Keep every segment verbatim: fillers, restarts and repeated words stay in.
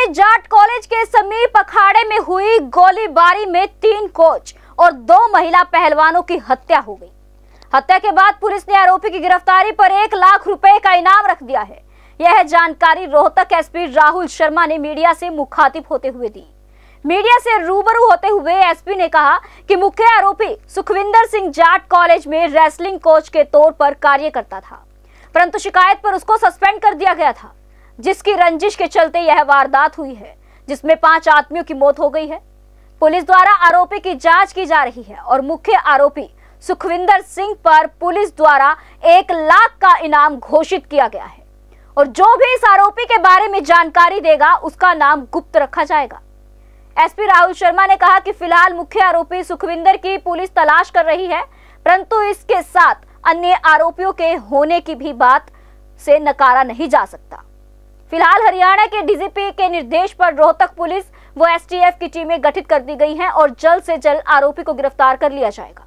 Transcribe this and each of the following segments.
में जाट कॉलेज के समीप अखाड़े में हुई गोलीबारी में तीन कोच और दो महिला पहलवानों की हत्या हो गई। हत्या के बाद पुलिस ने आरोपी की गिरफ्तारी पर एक लाख रुपए का इनाम रख दिया है। यह जानकारी रोहतक एसपी राहुल शर्मा ने मीडिया से मुखातिब होते हुए दी। मीडिया से रूबरू होते हुए एसपी ने कहा कि मुख्य आरोपी सुखविंदर सिंह जाट कॉलेज में रेसलिंग कोच के तौर पर कार्य करता था, परंतु शिकायत पर उसको सस्पेंड कर दिया गया था, जिसकी रंजिश के चलते यह वारदात हुई है, जिसमें पांच आदमियों की मौत हो गई है। पुलिस द्वारा आरोपी की जांच की जा रही है और मुख्य आरोपी सुखविंदर सिंह पर पुलिस द्वारा एक लाख का इनाम घोषित किया गया है और जो भी इस आरोपी के बारे में जानकारी देगा उसका नाम गुप्त रखा जाएगा। एसपी राहुल शर्मा ने कहा कि फिलहाल मुख्य आरोपी सुखविंदर की पुलिस तलाश कर रही है, परंतु इसके साथ अन्य आरोपियों के होने की भी बात से नकारा नहीं जा सकता। फिलहाल हरियाणा के डीजीपी के निर्देश पर रोहतक पुलिस व एसटीएफ की टीमें गठित कर दी गई हैं और जल्द से जल्द आरोपी को गिरफ्तार कर लिया जाएगा।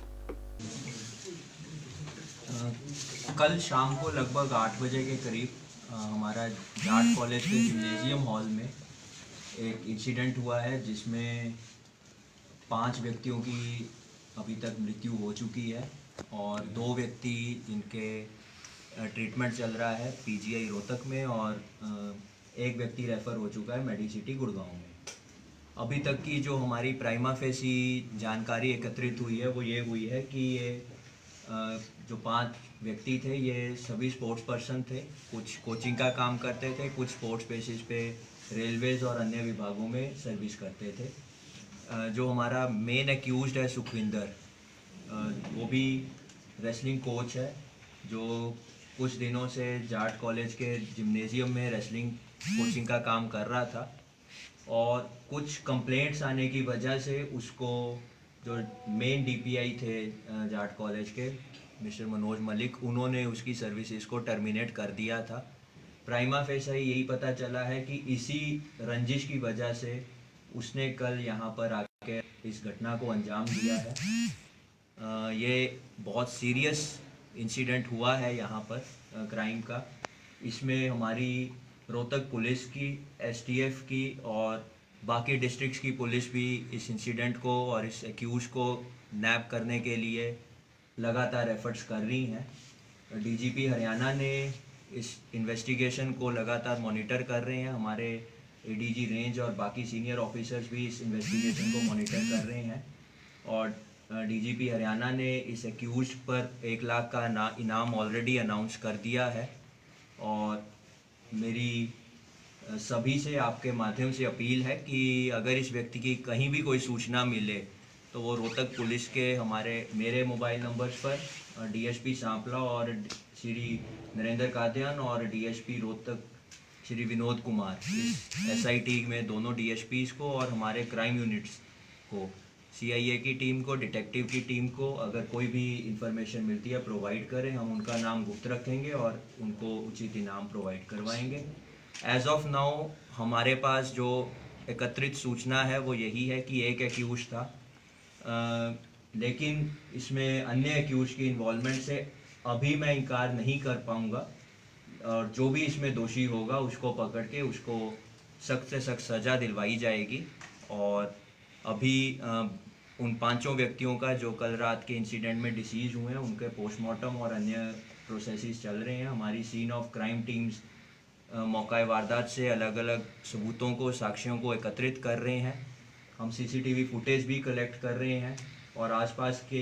कल शाम को लगभग आठ बजे के करीब हमारा जाट कॉलेज के जिम्नेजियम हॉल में एक इंसिडेंट हुआ है, जिसमें पांच व्यक्तियों की अभी तक मृत्यु हो चुकी है और दो व्यक्ति जिनके ट्रीटमेंट चल रहा है पीजीआई रोहतक में और एक व्यक्ति रेफ़र हो चुका है मेडिसिटी गुड़गांव में। अभी तक की जो हमारी प्राइमा फेसी जानकारी एकत्रित हुई है वो ये हुई है कि ये जो पांच व्यक्ति थे ये सभी स्पोर्ट्स पर्सन थे, कुछ कोचिंग का काम करते थे, कुछ स्पोर्ट्स बेसिस पे रेलवेज़ और अन्य विभागों में सर्विस करते थे। जो हमारा मेन एक्यूज्ड है सुखविंदर, वो भी रेसलिंग कोच है, जो कुछ दिनों से जाट कॉलेज के जिम्नेजियम में रेसलिंग कोचिंग का काम कर रहा था और कुछ कंप्लेंट्स आने की वजह से उसको जो मेन डीपीआई थे जाट कॉलेज के मिस्टर मनोज मलिक, उन्होंने उसकी सर्विसेज को टर्मिनेट कर दिया था। प्राइमा फेसा यही पता चला है कि इसी रंजिश की वजह से उसने कल यहाँ पर आके इस घटना को अंजाम दिया है। आ, ये बहुत सीरियस इंसिडेंट हुआ है यहाँ पर क्राइम का। इसमें हमारी रोहतक पुलिस की, एसटीएफ की और बाकी डिस्ट्रिक्ट्स की पुलिस भी इस इंसिडेंट को और इस एक्यूज को नैप करने के लिए लगातार एफर्ट्स कर रही हैं। डीजीपी हरियाणा ने इस इन्वेस्टिगेशन को लगातार मॉनिटर कर रहे हैं। हमारे एडीजी रेंज और बाकी सीनियर ऑफिसर्स भी इस इन्वेस्टिगेशन को मॉनिटर कर रहे हैं और डीजीपी हरियाणा ने इस एक्यूज पर एक लाख का इनाम ऑलरेडी अनाउंस कर दिया है। और मेरी सभी से आपके माध्यम से अपील है कि अगर इस व्यक्ति की कहीं भी कोई सूचना मिले तो वो रोहतक पुलिस के हमारे मेरे मोबाइल नंबर्स पर डीएसपी सांपला और श्री नरेंद्र कादियान और डीएसपी रोहतक श्री विनोद कुमार, इस एसआईटी में दोनों डीएसपीज को और हमारे क्राइम यूनिट्स को, सीआईए की टीम को, डिटेक्टिव की टीम को अगर कोई भी इंफॉर्मेशन मिलती है प्रोवाइड करें। हम उनका नाम गुप्त रखेंगे और उनको उचित इनाम प्रोवाइड करवाएंगे। एज ऑफ नाउ हमारे पास जो एकत्रित सूचना है वो यही है कि एक एक्यूज था, आ, लेकिन इसमें अन्य एक्यूज की इन्वॉल्वमेंट से अभी मैं इनकार नहीं कर पाऊँगा और जो भी इसमें दोषी होगा उसको पकड़ के उसको सख्त से सख्त सज़ा दिलवाई जाएगी। और अभी आ, उन पांचों व्यक्तियों का जो कल रात के इंसिडेंट में डिसीज हुए हैं उनके पोस्टमार्टम और अन्य प्रोसेसेस चल रहे हैं। हमारी सीन ऑफ क्राइम टीम्स मौका वारदात से अलग अलग सबूतों को, साक्ष्यों को एकत्रित कर रहे हैं। हम सीसीटीवी फुटेज भी कलेक्ट कर रहे हैं और आसपास के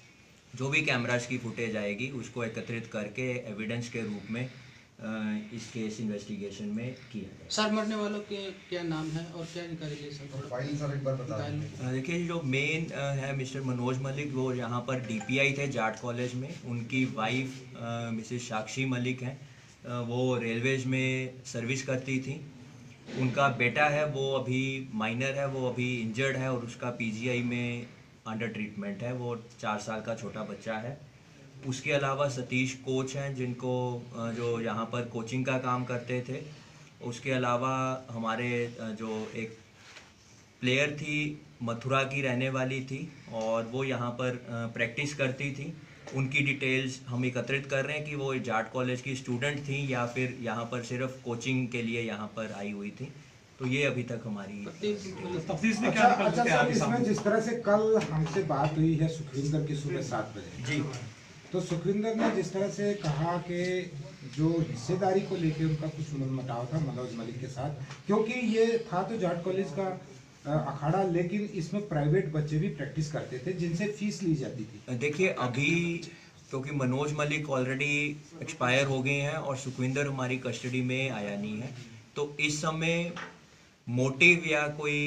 जो भी कैमरास की फुटेज आएगी उसको एकत्रित करके एविडेंस के रूप में इस केस इन्वेस्टिगेशन में किया जाए। सर, मरने वालों के क्या नाम है और क्या इनका रिलेशन? फाइल सर एक बार बता दें। देखिए, जो मेन है मिस्टर मनोज मलिक, वो यहाँ पर डीपीआई थे जाट कॉलेज में। उनकी वाइफ मिसेस साक्षी मलिक हैं, वो रेलवेज में सर्विस करती थी। उनका बेटा है वो अभी माइनर है, वो अभी इंजर्ड है और उसका पीजीआई में अंडर ट्रीटमेंट है। वो चार साल का छोटा बच्चा है। उसके अलावा सतीश कोच हैं जिनको जो यहाँ पर कोचिंग का काम करते थे। उसके अलावा हमारे जो एक प्लेयर थी मथुरा की रहने वाली थी और वो यहाँ पर प्रैक्टिस करती थी। उनकी डिटेल्स हम एकत्रित कर रहे हैं कि वो जाट कॉलेज की स्टूडेंट थी या फिर यहाँ पर सिर्फ कोचिंग के लिए यहाँ पर आई हुई थी। तो ये अभी तक हमारी तफ्तीश में क्या अच्छा, निकल अच्छा के आ सर, रही है इसमें सामने? जिस तरह से कल हमसे बात हुई है सुखविंदर की सुबह सात बजे, जी तो सुखविंदर ने जिस तरह से कहा कि जो हिस्सेदारी को लेके उनका कुछ मनमुटाव था मनोज मलिक के साथ, क्योंकि ये था तो जाट कॉलेज का अ, अखाड़ा, लेकिन इसमें प्राइवेट बच्चे भी प्रैक्टिस करते थे जिनसे फीस ली जाती थी। देखिए अभी क्योंकि मनोज मलिक ऑलरेडी एक्सपायर हो गए हैं और सुखविंदर हमारी कस्टडी में आया नहीं है, तो इस समय मोटिव या कोई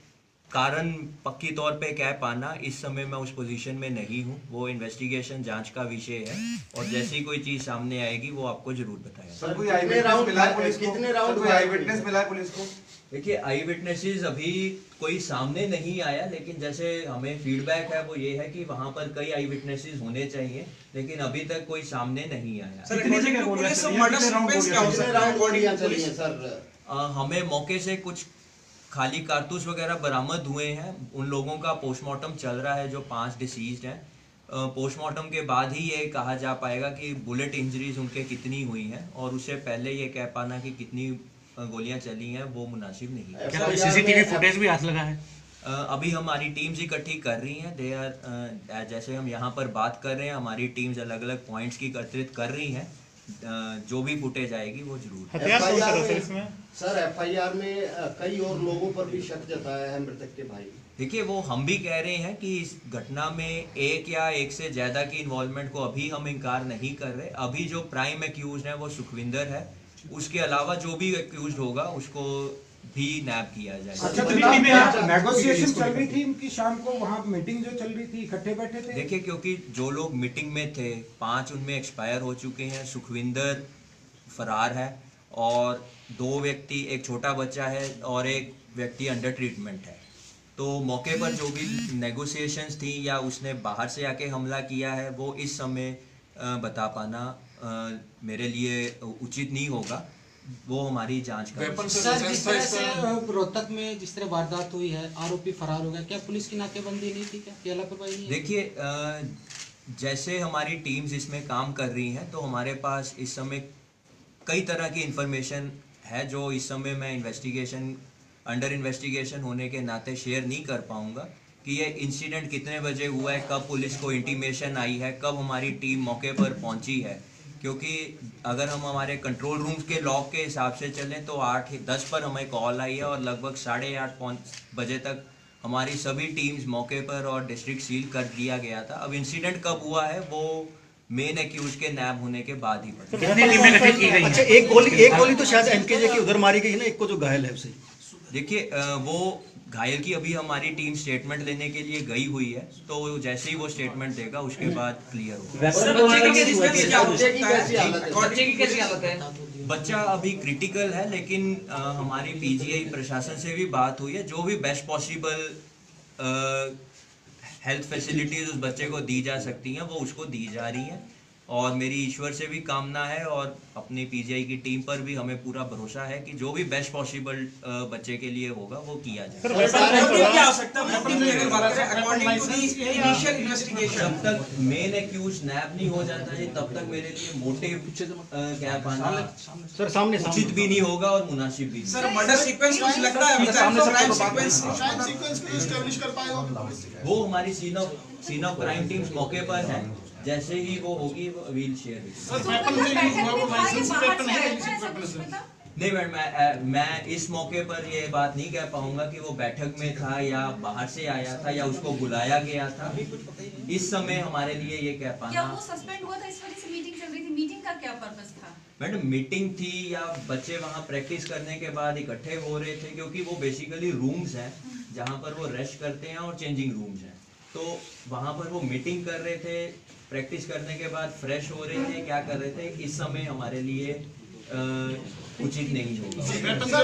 कारण पक्की तौर पे कह पाना इस समय मैं उस पोजीशन में नहीं हूँ। वो इन्वेस्टिगेशन जांच का विषय है और जैसी कोई चीज़ सामने आएगी वो आपको जरूर बताया। सर कोई आई विटनेस मिला है पुलिस को? कितने राउंड कोई आई विटनेस मिला है पुलिस को? देखिए आई विटनेसेस अभी कोई सामने नहीं आया, लेकिन जैसे हमें फीडबैक है वो ये है कि वहाँ पर कई आई विटनेसेस होने चाहिए, लेकिन अभी तक कोई सामने नहीं आया। सर कितनी जगह गोलियां चली हैं? कितने राउंड गोलियां चली हैं? राउंड गोलियां चली हैं सर? आ, हमें मौके से कुछ खाली कारतूस वगैरह बरामद हुए हैं। उन लोगों का पोस्टमार्टम चल रहा है जो पांच डिसीज्ड हैं। पोस्टमार्टम के बाद ही ये कहा जा पाएगा कि बुलेट इंजरीज उनके कितनी हुई हैं, और उससे पहले ये कह पाना कि कितनी गोलियां चली हैं वो मुनासिब नहीं है। क्या कोई सीसीटीवी फुटेज भी हाथ लगा है? अ, अभी हमारी टीम्स इकट्ठी कर रही हैं। दे आर जैसे हम यहाँ पर बात कर रहे हैं, हमारी टीम्स अलग अलग पॉइंट्स की एकत्रित कर रही हैं। अ, जो भी फुटेज आएगी वो जरूर। हथियार कौन सा एफआईआर था सर में इसमें? सर एफआईआर में अ, कई और लोगों पर भी शक जताया है मृतक के भाई। देखिए वो हम भी कह रहे हैं कि इस घटना में एक या एक से ज़्यादा की इन्वॉल्वमेंट को अभी हम इनकार नहीं कर रहे। अभी जो प्राइम एक्यूज है वो सुखविंदर है, उसके अलावा जो भी एक्यूज होगा उसको भी नैब किया जाएगा। अच्छा, कितनी टीमें हैं? नेगोशिएशन चल रही थी इनकी शाम को, वहाँ मीटिंग जो चल रही थी, इकट्ठे बैठे थे। देखिए क्योंकि जो लोग मीटिंग में थे पांच उनमें एक्सपायर हो चुके हैं, सुखविंदर फरार है और दो व्यक्ति, एक छोटा बच्चा है और एक व्यक्ति अंडर ट्रीटमेंट है। तो मौके पर जो भी नेगोशिएशंस थी या उसने बाहर से आके हमला किया है वो इस समय अ, बता पाना अ, मेरे लिए उचित नहीं होगा। वो हमारी जांच का विषय है। सर जिस तरह से रोहतक में जिस तरह वारदात हुई है, आरोपी फरार हो गया, क्या पुलिस की नाकेबंदी नहीं थी? क्या क्या लापरवाही नहीं है? देखिए अ, जैसे हमारी टीम्स इसमें काम कर रही हैं तो हमारे पास इस समय कई तरह की इंफॉर्मेशन है जो इस समय मैं इन्वेस्टिगेशन अंडर इन्वेस्टिगेशन होने के नाते शेयर नहीं कर पाऊंगा कि ये इंसिडेंट कितने बजे हुआ है, कब पुलिस को इंटीमेशन आई है, कब हमारी टीम मौके पर पहुंची है। क्योंकि अगर हम हमारे कंट्रोल रूम्स के लॉक के हिसाब से चलें तो आठ दस पर हमें कॉल आई है और लगभग साढ़े आठ पौन बजे तक हमारी सभी टीम्स मौके पर और डिस्ट्रिक्ट सील कर दिया गया था। अब इंसिडेंट कब हुआ है वो मेन एक्यूज के नैब होने के बाद ही पता। कितनी टीमें गठित की गई हैं? अच्छा, एक गोली एक गोली तो शायद एनकेजे की उधर मारी गई है ना, एक को जो घायल है उसे। देखिए अ, वो घायल की अभी हमारी टीम स्टेटमेंट लेने के लिए गई हुई है, तो जैसे ही वो स्टेटमेंट देगा उसके बाद क्लियर होगा। बच्चा अभी क्रिटिकल है, लेकिन अ, हमारी पीजीआई प्रशासन से भी बात हुई है। जो भी बेस्ट पॉसिबल हेल्थ फैसिलिटीज उस बच्चे को दी जा सकती हैं वो उसको दी जा रही हैं, और मेरी ईश्वर से भी कामना है और अपनी पीजीआई की टीम पर भी हमें पूरा भरोसा है कि जो भी बेस्ट पॉसिबल बच्चे के लिए होगा वो किया जाए। जब तक मेन एक्यूज नैब नहीं हो जाता है तब तक मेरे लिए मोटिव क्या पाना सर सामने उचित भी नहीं होगा और मुनासिब भी नहीं। सर मर्डर सीक्वेंस कुछ लगता है क्राइम सीक्वेंस वो हमारी scene of scene of crime teams मौके पर है, जैसे ही वो होगी वील शेयर। नहीं मैडम, मैं, मैं इस मौके पर ये बात नहीं कह पाऊंगा कि वो बैठक में था या बाहर से आया था या उसको बुलाया गया था। इस समय हमारे लिए ये कह पाना। क्या वो सस्पेंड हुआ था इस वजह से मीटिंग चल रही थी? मीटिंग का क्या पर्पस था? मैडम मीटिंग थी या बच्चे वहाँ प्रैक्टिस करने के बाद इकट्ठे हो रहे थे, क्योंकि वो बेसिकली रूम्स हैं जहाँ पर वो रेस्ट करते हैं और चेंजिंग रूम्स हैं, तो वहाँ पर वो मीटिंग कर रहे थे, प्रैक्टिस करने के बाद फ्रेश हो रहे थे, क्या कर रहे थे, इस समय हमारे लिए आ, उचित नहीं होगा।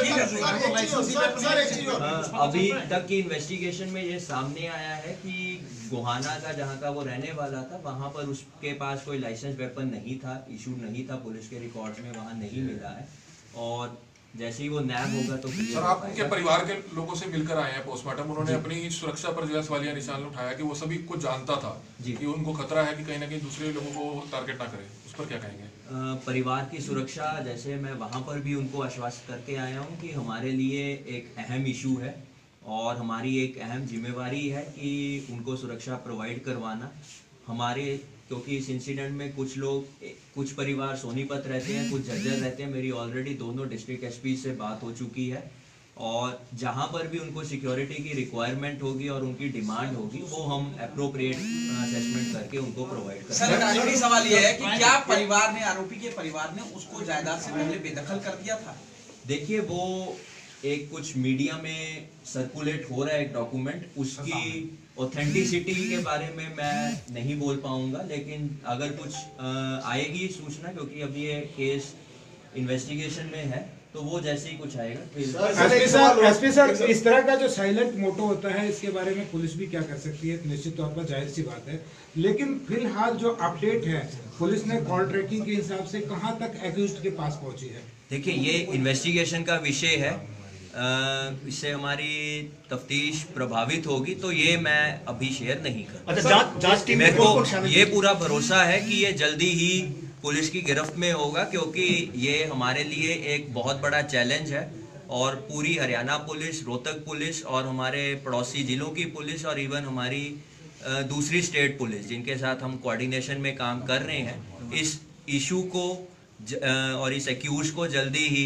अभी तक की इन्वेस्टिगेशन में ये सामने आया है कि गोहाना का जहाँ का वो रहने वाला था वहाँ पर उसके पास कोई लाइसेंस वेपन नहीं था, इशू नहीं था, पुलिस के रिकॉर्ड्स में वहाँ नहीं मिला है, और जैसे ही वो नैब होगा तो सर आप उनके परिवार के लोगों से मिलकर आए हैं पोस्टमार्टम, उन्होंने अपनी सुरक्षा पर जो है सवालिया निशान उठाया कि वो सभी कुछ जानता था कि उनको खतरा है कि कहीं ना कहीं दूसरे लोगों को टारगेट ना करे, उस पर क्या कहेंगे? परिवार की सुरक्षा, जैसे मैं वहाँ पर भी उनको आश्वस्त करके आया हूँ कि हमारे लिए एक अहम इशू है और हमारी एक अहम जिम्मेवारी है कि उनको सुरक्षा प्रोवाइड करवाना। हमारे क्योंकि इस इंसिडेंट में कुछ लोग, कुछ परिवार सोनीपत रहते हैं, कुछ झज्जर रहते हैं। मेरी ऑलरेडी दोनों डिस्ट्रिक्ट एसपी से बात हो चुकी है और जहाँ पर भी उनको सिक्योरिटी की रिक्वायरमेंट होगी और उनकी डिमांड होगी वो हम अप्रोप्रिएट असेसमेंट करके उनको प्रोवाइड करेंगे। सर, आखिरी सवाल ये है कि क्या परिवार ने, आरोपी के परिवार ने उसको जायदाद से पहले बेदखल कर दिया था? देखिए, वो एक कुछ मीडिया में सर्कुलेट हो रहा है एक डॉक्यूमेंट, उसकी ऑथेंटिसिटी के बारे में मैं नहीं बोल पाऊंगा, लेकिन अगर कुछ आएगी सूचना, क्योंकि अभी ये केस इन्वेस्टिगेशन में है, तो वो जैसे ही कुछ आएगा। एसपी सर, एसपी सर, इस तरह का जो साइलेंट मोटो होता है, इसके बारे में पुलिस भी क्या कर सकती है? निश्चित तौर पर जाहिर सी बात है, लेकिन फिलहाल जो अपडेट है, पुलिस ने कॉल ट्रैकिंग के हिसाब से कहां तक एक्यूज्ड के पास पहुंची है? देखिए, ये इन्वेस्टिगेशन का विषय है, इससे हमारी तफ्तीश प्रभावित होगी, तो ये मैं अभी शेयर नहीं कर। अच्छा, जांच जांच टीम मेरे को ये पूरा भरोसा है कि ये जल्दी ही पुलिस की गिरफ्त में होगा, क्योंकि ये हमारे लिए एक बहुत बड़ा चैलेंज है और पूरी हरियाणा पुलिस, रोहतक पुलिस और हमारे पड़ोसी जिलों की पुलिस और इवन हमारी दूसरी स्टेट पुलिस, जिनके साथ हम कोऑर्डिनेशन में काम कर रहे हैं, इस इशू को और इस एक्यूज को जल्दी ही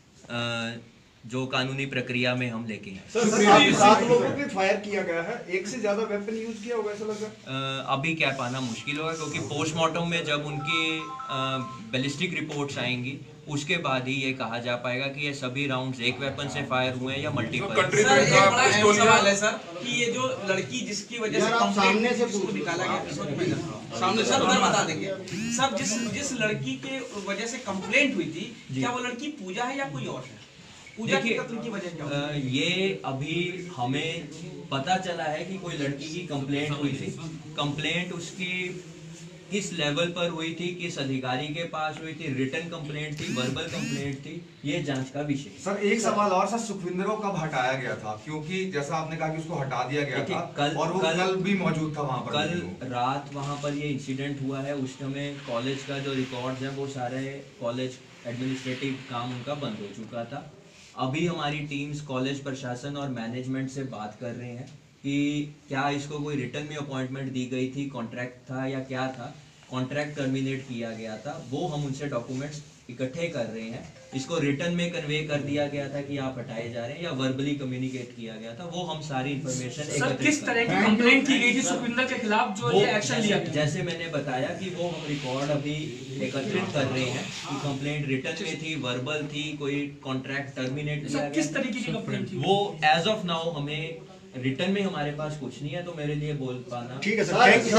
जो कानूनी प्रक्रिया में हम लेके हैं। सर, सर, सात लोगों पे फायर किया गया है, एक से ज्यादा वेपन यूज किया होगा ऐसा लग रहा है? अभी कह पाना मुश्किल होगा, क्योंकि पोस्टमार्टम में जब उनकी बैलिस्टिक रिपोर्ट्स आएंगी उसके बाद ही ये कहा जा पाएगा कि ये सभी राउंड्स एक वेपन से फायर हुए हैं या मल्टीपल। सर, एक बड़ा अहम सवाल है सर कि ये जो लड़की जिसकी वजह से सामने से उसको निकाला गया, सामने सर उधर बता देंगे सर, जिस जिस लड़की के वजह से कंप्लेंट हुई थी, क्या वो लड़की पूजा है या कोई और है? पूजा के कत्ल की वजह क्या है? ये अभी हमें पता चला है कि कोई लड़की की कंप्लेंट हुई थी। कंप्लेंट उसकी किस लेवल पर हुई थी, किस अधिकारी के पास हुई थी, रिटन कंप्लेंट थी, वर्बल कंप्लेंट थी, ये जांच का विषय। सर, एक सवाल और, सर, सुखविंदर को कब हटाया गया था? क्योंकि जैसा आपने कहा कि उसको हटा दिया गया था कल, और वो कल, कल भी मौजूद था वहां पर। कल रात वहां पर ये इंसिडेंट हुआ है, उस समय कॉलेज का जो रिकॉर्ड्स हैं वो सारे कॉलेज एडमिनिस्ट्रेटिव काम उनका बंद हो चुका था। अभी हमारी टीम्स कॉलेज प्रशासन और मैनेजमेंट से बात कर रहे हैं कि क्या इसको कोई रिटर्न में अपॉइंटमेंट दी गई थी, कॉन्ट्रैक्ट था या क्या था, कॉन्ट्रैक्ट टर्मिनेट किया गया था, वो हम उनसे डॉक्यूमेंट्स इकट्ठे कर रहे हैं। इसको रिटर्न में कन्वे कर दिया गया था कि आप हटाए जा रहे हैं या वर्बली कम्युनिकेट किया गया था, वो हम सारी इन्फॉर्मेशन सर, किस तरह की कंप्लेंट की गई थी सुखविंदर के खिलाफ जो ये एक्शन लिया गया? जैसे मैंने बताया कि वो हम रिकॉर्ड अभी एकत्रित कर रहे हैं कि कंप्लेंट रिटर्न में थी, वर्बल थी, कोई कॉन्ट्रैक्ट टर्मिनेट किया गया। किस तरीके की कंप्लेंट थी? वो एज ऑफ नाउ हमें रिटर्न में हमारे पास कुछ नहीं है, तो मेरे लिए बोल पाना ठीक है सर।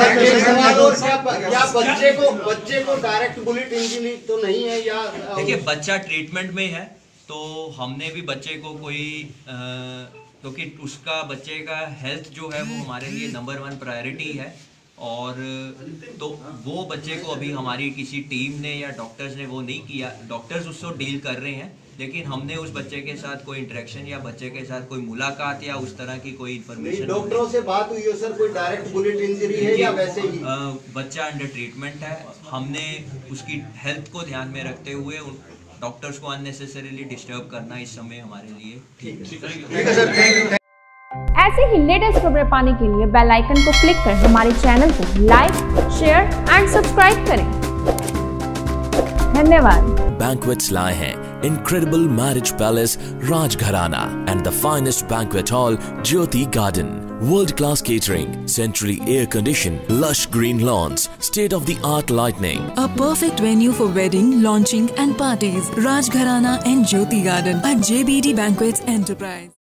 क्या बच्चे को बच्चे को डायरेक्ट बुलेट इंजरी तो नहीं है या? देखिए, बच्चा ट्रीटमेंट में है, तो हमने भी बच्चे को कोई क्योंकि तो उसका बच्चे का हेल्थ जो है वो हमारे लिए नंबर वन प्रायोरिटी है, और तो वो बच्चे को अभी हमारी किसी टीम ने या डॉक्टर्स ने वो नहीं किया, डॉक्टर्स उसको डील कर रहे हैं, लेकिन हमने उस बच्चे के साथ कोई इंटरेक्शन या बच्चे के साथ कोई मुलाकात या उस तरह की कोई इन्फॉर्मेशन। डॉक्टरों से बात हुई है सर, कोई डायरेक्ट बुलेट इंजरी है या वैसे ही? बच्चा अंडर ट्रीटमेंट है, हमने उसकी हेल्थ को ध्यान में रखते हुए डॉक्टर्स को अननेसेसरीली डिस्टर्ब करना इस समय हमारे लिए ठीक है। ऐसे ही लेटेस्ट खबरें पाने के लिए बेल आइकन को क्लिक कर हमारे चैनल को लाइक, शेयर एंड सब्सक्राइब करें। धन्यवाद। Banquets lie हैं incredible marriage palace Rajgharana and the finest banquet hall Jyoti Garden. World-class catering, centrally air-conditioned, lush green lawns, state-of-the-art lighting. A perfect venue for wedding, launching and parties. Rajgharana and Jyoti Garden at J B D Banquets Enterprise.